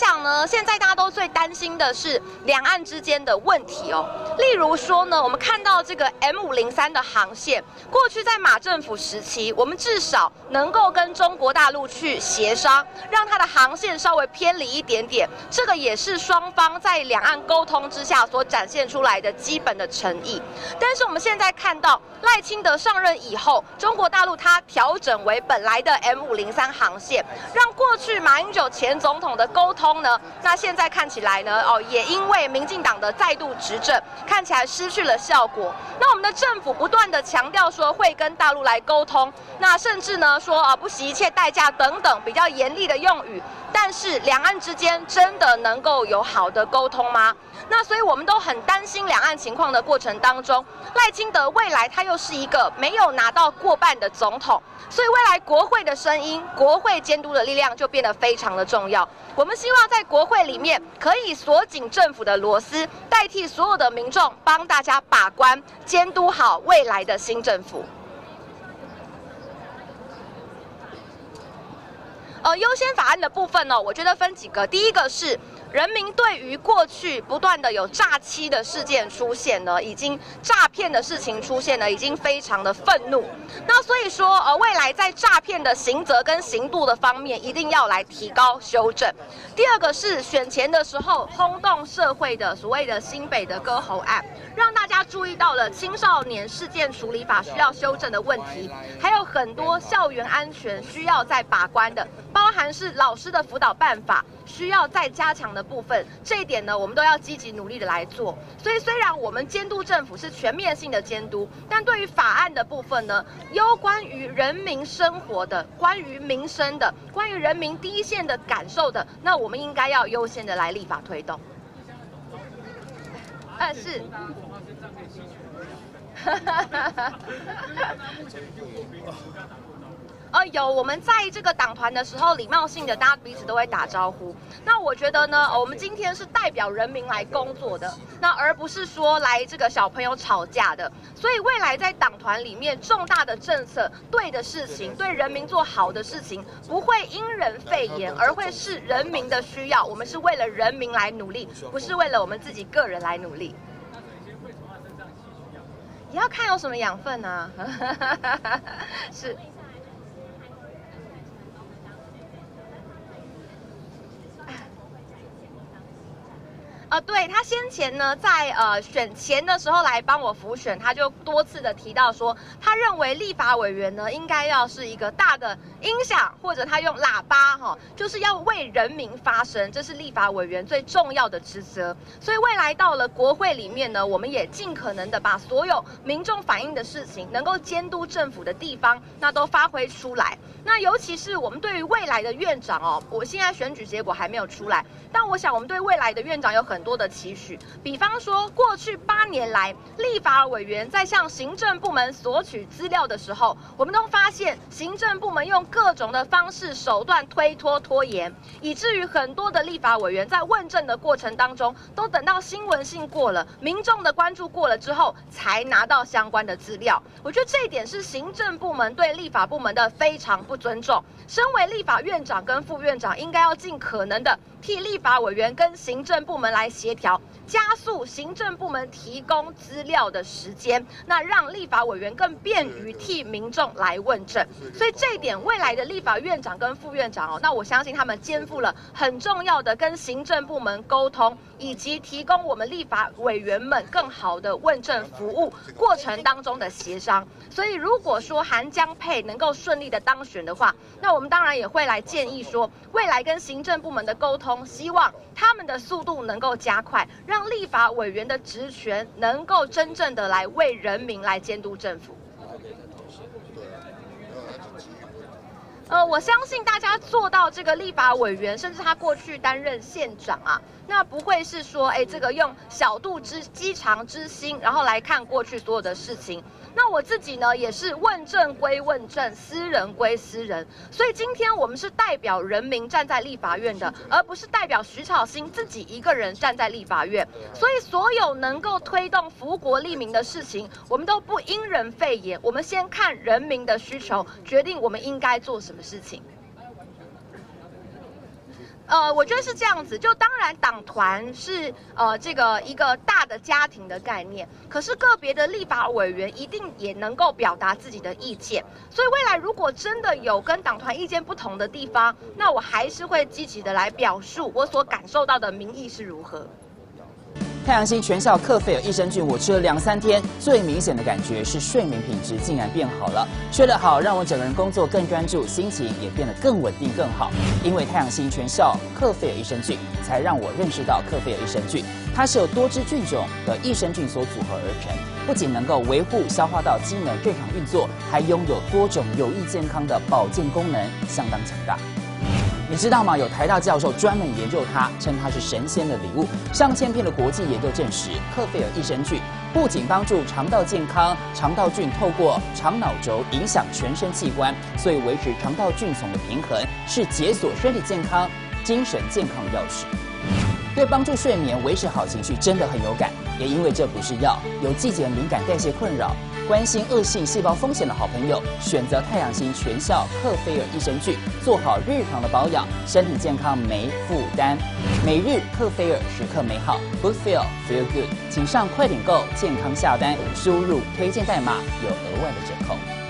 想呢，现在大家都最担心的是两岸之间的问题哦。例如说呢，我们看到这个 M503的航线，过去在马政府时期，我们至少能够跟中国大陆去协商，让它的航线稍微偏离一点点，这个也是双方在两岸沟通之下所展现出来的基本的诚意。但是我们现在看到赖清德上任以后，中国大陆它调整为本来的 M503航线，让过去马英九前总统的沟通呢，那现在看起来呢，也因为民进党的再度执政，看起来失去了效果。那我们的政府不断的强调说会跟大陆来沟通，那甚至呢说不惜一切代价等等比较严厉的用语。但是两岸之间真的能够有好的沟通吗？那所以我们都很担心两岸情况的过程当中，赖清德未来他又是一个没有拿到过半的总统，所以未来国会的声音、国会监督的力量就变得非常的重要。我们希望在国会里面可以锁紧政府的螺丝，代替所有的民众帮大家把关、监督好未来的新政府。优先法案的部分呢，我觉得分几个。第一个是人民对于过去不断的有诈欺的事件出现呢，已经诈骗的事情出现呢，已经非常的愤怒。那所以说，未来在诈骗的刑责跟刑度的方面，一定要来提高修正。第二个是选前的时候轰动社会的所谓的新北的割喉案，让大家注意到了青少年事件处理法需要修正的问题，还有很多校园安全需要再把关的，包含是老师的辅导办法需要再加强的部分，这一点呢，我们都要积极努力的来做。所以虽然我们监督政府是全面性的监督，但对于法案的部分呢，攸关于人民生活的、关于民生的、关于人民第一线的感受的，那我们应该要优先的来立法推动。是。有我们在这个党团的时候，礼貌性的大家彼此都会打招呼。那我觉得呢，我们今天是代表人民来工作的，那而不是说来这个小朋友吵架的。所以未来在党团里面重大的政策、对的事情、对人民做好的事情，不会因人废言，而会是人民的需要。我们是为了人民来努力，不是为了我们自己个人来努力。也要看有什么养分啊，是。对，他先前呢，在选前的时候来帮我辅选，他就多次的提到说，他认为立法委员呢应该要是一个大的音响，或者他用喇叭就是要为人民发声，这是立法委员最重要的职责。所以未来到了国会里面呢，我们也尽可能的把所有民众反映的事情，能够监督政府的地方，那都发挥出来。那尤其是我们对于未来的院长我现在选举结果还没有出来，但我想我们对未来的院长有很多的期许。比方说，过去8年来，立法委员在向行政部门索取资料的时候，我们都发现行政部门用各种的方式手段推脱拖延，以至于很多的立法委员在问政的过程当中，都等到新闻性过了，民众的关注过了之后，才拿到相关的资料。我觉得这一点是行政部门对立法部门的非常不尊重。身为立法院长跟副院长，应该要尽可能的替立法委员跟行政部门来协调，加速行政部门提供资料的时间，那让立法委员更便于替民众来问政。所以这一点，未来的立法院长跟副院长那我相信他们肩负了很重要的跟行政部门沟通，以及提供我们立法委员们更好的问政服务过程当中的协商。所以如果说韩江佩能够顺利的当选的话，那我们当然也会来建议说，未来跟行政部门的沟通，希望他们的速度能够加快，让立法委员的职权能够真正的来为人民来监督政府。我相信大家做到这个立法委员，甚至他过去担任县长那不会是说，这个用小肚鸡肠之心，然后来看过去所有的事情。那我自己呢，也是问政归问政，私人归私人。所以今天我们是代表人民站在立法院的，而不是代表徐巧芯自己一个人站在立法院。所以所有能够推动福国利民的事情，我们都不因人废言，我们先看人民的需求，决定我们应该做什么事情。 我觉得是这样子，就当然党团是这个一个大的家庭的概念，可是个别的立法委员一定也能够表达自己的意见，所以未来如果真的有跟党团意见不同的地方，那我还是会积极的来表述我所感受到的民意是如何。 太阳星全效克菲尔益生菌，我吃了2、3天，最明显的感觉是睡眠品质竟然变好了。睡得好，让我整个人工作更专注，心情也变得更稳定、更好。因为太阳星全效克菲尔益生菌，才让我认识到克菲尔益生菌，它是由多支菌种的益生菌所组合而成，不仅能够维护消化道机能正常运作，还拥有多种有益健康的保健功能，相当强大。你知道吗？有台大教授专门研究它，称它是神仙的礼物。上千篇的国际研究证实，克菲尔益生菌不仅帮助肠道健康，肠道菌透过肠脑轴影响全身器官，所以维持肠道菌丛的平衡是解锁身体健康、精神健康的钥匙。对帮助睡眠、维持好情绪真的很有感。也因为这不是药，有季节敏感、代谢困扰、关心恶性细胞风险的好朋友，选择太阳星全效克菲尔益生菌，做好日常的保养，身体健康没负担。每日克菲尔，时刻美好 ，Good Feel Feel Good， 请上快点购健康下单，输入推荐代码有额外的折扣。